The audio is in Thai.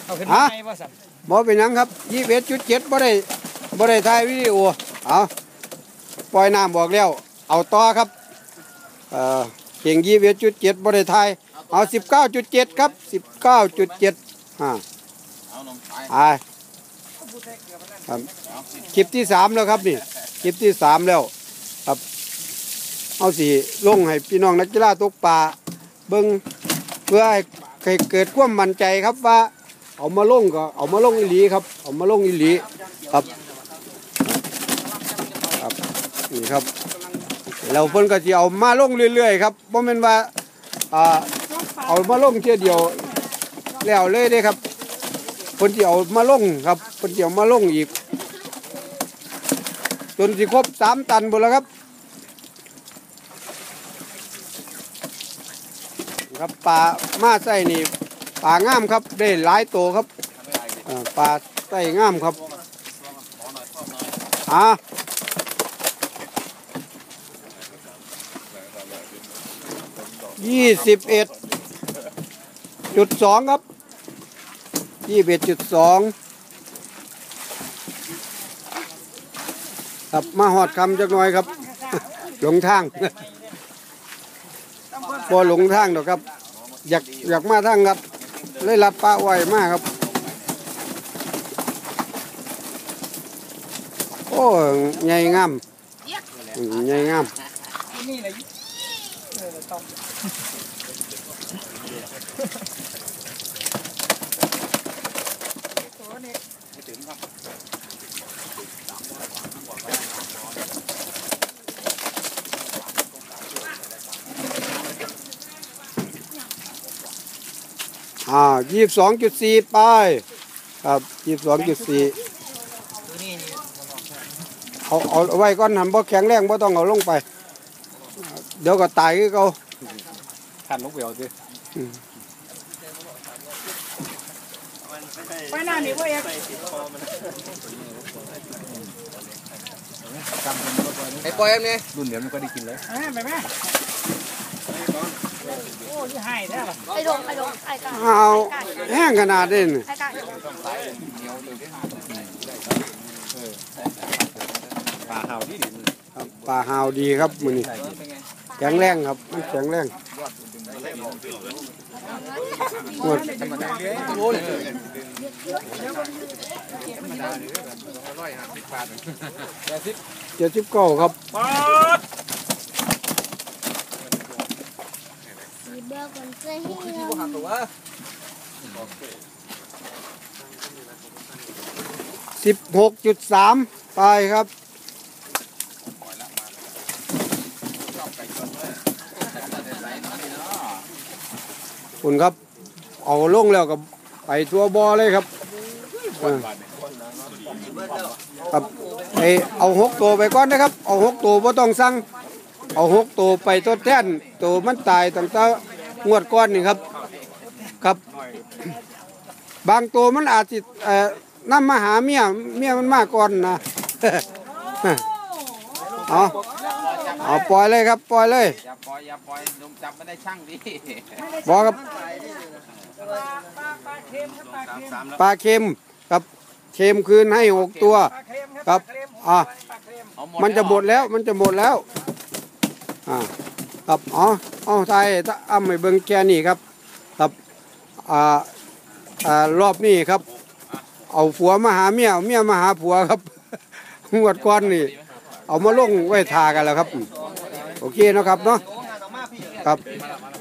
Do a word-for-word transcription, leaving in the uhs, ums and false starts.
ฮะบอเป็นยังครับยี่สิบเอ็ดจุดเจ็ดบ่ได้บ่ได้ถ่ายวิดีโอเอาปล่อยน้ำบอกแล้วเอาต่อครับเอ่อเก่งยี่สิบเอ็ดจุดเจ็ดบ่ได้ถ่ายเอาสิบเก้าจุดเจ็ดครับสิบเก้าจุดเจ็ดอ่าอ่าครับคลิปที่สามแล้วครับนี่คลิปที่สามแล้วครับเอาสิลงให้พี่น้องนักกีฬาตกปลาเบิ้งเพื่อให้เกิดความมั่นใจครับว่าเอามาลงก็เอามาลงอีหลีครับเอามาลงอีหลีครับครับนี่ครับเราเพิ่นก็จะเอามาลงเรื่อยๆครับเพราะมันว่าอ่าเอามาลงเที่ยวเดียวแล้วเลยเด้ครับเพิ่นจะเอามาลงครับเพิ่นจะเอามาลงอีกจนสิครบสามตันหมดแล้วครับครับปลามาใส่นี่ปลางามครับได้หลายตัวครับปลาใส่งามครับอ่ายี่สิบเอ็ดจุดสองครับยี่สิบเอ็ดจุดสองครับมาหอดคำจักหน่อยครับหลงทางพอหลงทางดอกครับอยากอยากมาทางรัดเลยรัดปลาไวมากครับโอ้ใหญ่งามใหญ่งามอ่ายี่สิบสองจุดสี่ไปครับยี่สิบสองจุดสี่เอาเอาไว้ก่อนทำบ่แข็งแรงบ่ต้องเอาลงไปเดี๋ยวก็ตายคือเขาขันลงไปเอาสิไปหน้านี่ว่าเองไอ้ปล่อยเนี่ยรุ่นเดี๋ยวมันก็ได้กินเลยไปไหมโอ้ยให้ได้หรอไอ้ดงไอ้ดงไอ้กาเอาแห้งขนาดนี้นี่ปลาหาวดีครับปลาหาวดีครับมือนี้แข็งแรงครับมันแข็งแรงหมดเจ็ดสิบเก้าครับสิบหกจุดสามไปครับคุณครับเอาลงแล้วกับไปตัวบอเลยครับครับไอเอาหกตัวไปก่อนนะครับเอาหกตัวไม่ต้องสั่งเอาหกตัวไปตัวแท่นตัวมันตายตั้งแต่งวดก้อนนี่ครับครับบางตัวมันอาจจะเอ่อน้ำมาหาเมียเมียมันมาก่อนนะเอาเอาปล่อยเลยครับปล่อยเลยอย่าปล่อยอย่าปล่อยลงจับไม่ได้ช่างดิบอกครับปลาเค็มครับเค็มคืนให้หกตัวครับอ่ามันจะหมดแล้วมันจะหมดแล้วอ่าครับอ๋ออ๋อไทยถ้าอ้ำไม่เบิ่งแค่นี้ครับครับอ่าอ่ารอบนี้ครับเอาผัวมาหาเมียเมียมาหาผัวครับงวดก้อนนี่เอามาลงไว้ทากันแล้วครับโอเคนะครับเนาะครับ